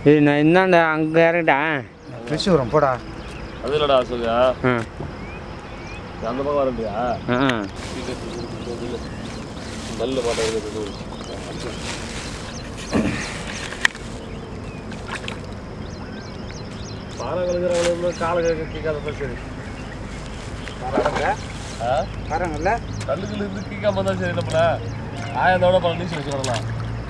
ஏய் நான் என்னடா அங்கே இறங்கிட்டேன் திருச்சூரம் போடா அது இல்லடா சொல்லியா அந்த பக்கம் வரண்டியா நல்ல மாட்டேங்குது பாறை கழுகுறவங்க காலை கீக்காத சரி காரங்கல்ல கல்லுக்குள்ள இருந்து கீக்காம தான் சரி நம்மள ஆயத்தோட பல நீச்சு வச்சு வரலாம்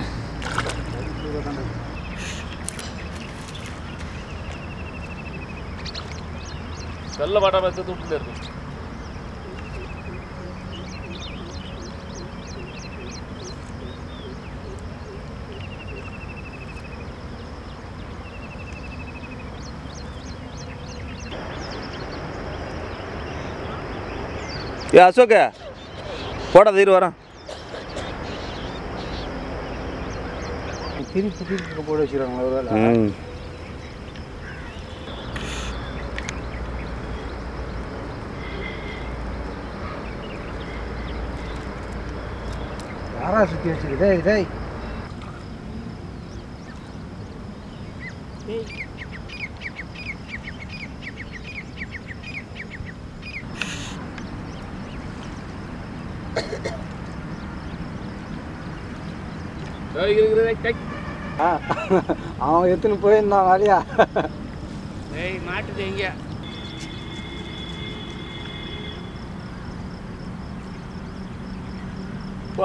செல்ல மாட்டாம எடுத்து விட்டுல இருக்கு ஏ அசோக் போடா தீர் வரான் திருப்பி போட வச்சுருக்காங்க ஒரு வேலை யாரா சுற்றி வச்சுருக்கு இதே அவன் எத்தனை போயிருந்தான் வாரியா ஏய் மாட்டுது எங்க போ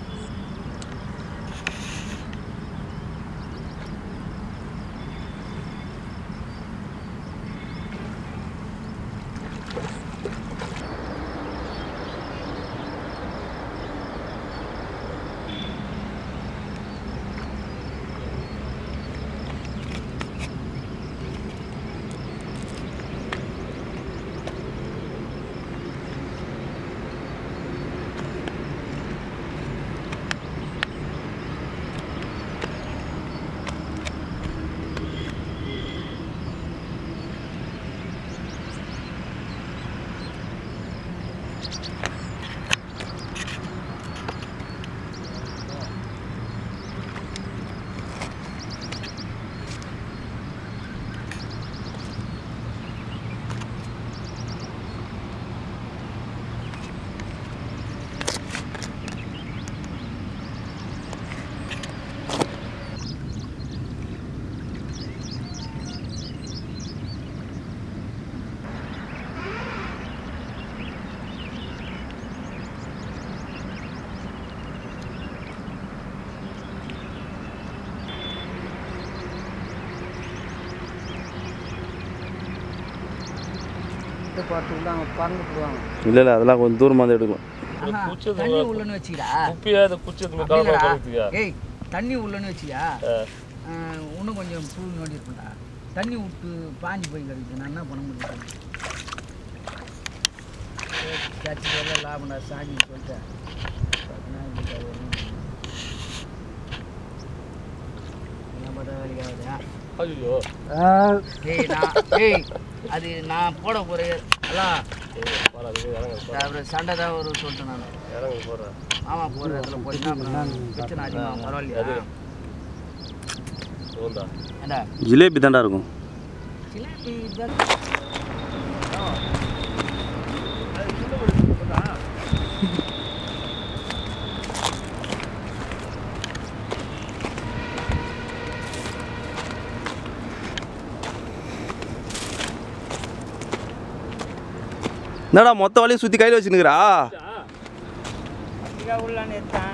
இல்லை இல்லை அதெல்லாம் கொஞ்சம் தூரமாக வந்து எடுக்கலாம் தண்ணி உள்ளன்னு வச்சுக்கா ஏய் தண்ணி உள்ளன்னு வச்சியா இன்னும் கொஞ்சம் பூ நோண்டி இருக்கும்டா தண்ணி விட்டு பாஞ்சு போய் கிடைக்குது நான் என்ன பண்ண முடியும் சர்ச்சு எல்லாம் லாபம்டா சாஞ்சின்னு சொல்லிட்டேன் என்ன பார்த்தா வேலைக்கு ஆகுதா ஏய் அது நான் போட போகிறேன் அப்புறம் சண்டை தான் ஒரு சொல்லிட்டேன் நான் ஆமாம் போகிற இடத்துல போயிட்டா பிரச்சனை அதிகமாக பரவாயில்லையா ஏண்டா ஜிலேபி தாண்டா இருக்கும் ஜிலேபி தான் என்னடா மொத்த வழியும் சுற்றி கையில் வச்சுன்னுக்குறா உள்ளான்னு எடுத்தான்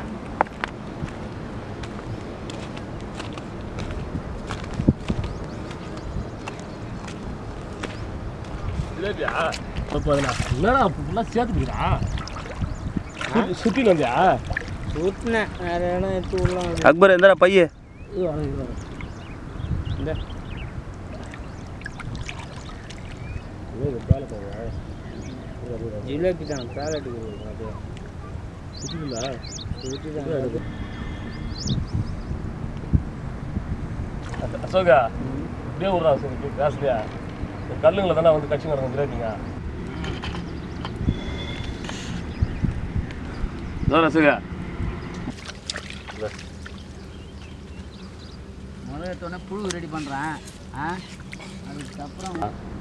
என்னடா ஃபுல்லாக சேர்த்துக்கிறா சுற்றி வந்தியா சுற்றினேன் வேறு இடம் எடுத்து உள்ள அக்பர் எந்தடா பைய இந்த ஜிலேபி தான் பேலட்டு அசோகா இப்படியே விட்றா சரி காசுலையா கல்லுங்களை தானே வந்து கட்சி நடக்கும் ஜிலேபிங்க அசோகா முதல்ல எடுத்தோடனே புழு ரெடி பண்ணுறேன். அதுக்கப்புறம்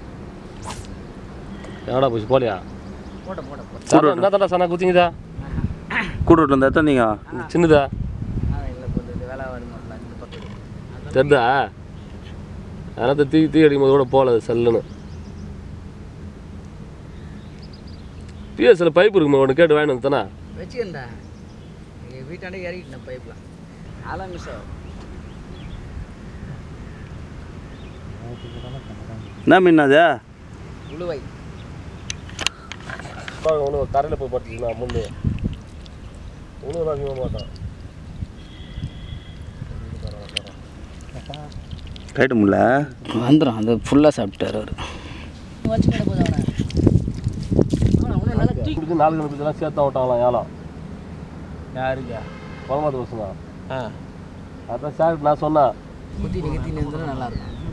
எங்கடா போச்சு போலியா? போட்ட போட்ட போட்ட என்ன தாண்டா சனா குத்திங்கதா? கூட்டு விட்டு வந்தா எத்தனை நீங்கள் சின்னதா இல்லை கொஞ்சம் வேலை வருமாட்டல இந்த பக்கம் தெரிதா? அதனால தீ அடிக்கும் போது கூட போகல அது செல்லுன்னு. பிஎஸ்சில் பைப் இருக்குமா ஒன்று கேட்டு வாங்கிட்டு வந்து தானே வச்சுக்கண்டா. எங்கள் வீட்டாண்டே இறக்கிட்டேன் பைப்பில். அதெல்லாம் மிஸ் ஆகும். என்ன மீன் அது? உழுவை ஒன்று கரையில் போய் பட்டுச்சுண்ணா முன்னே ஒன்றும் அதிகமாக மாட்டான். ரைட்டு முடியல வந்துடும். அது ஃபுல்லாக சாப்பிட்டார் அவர். வச்சுக்கிட்ட போது அவனை அவனை நல்லா தூக்கி இப்படி 4 கிலோமீட்டர்லாம் சேர்த்தா விட்டாங்களாம் ஏலம். யாருக்கா? குழந்தை பசங்க. அதான் சார் நான் சொன்னேன் குத்தி நிறுத்தி நிறுத்தினா நல்லாயிருக்கும்.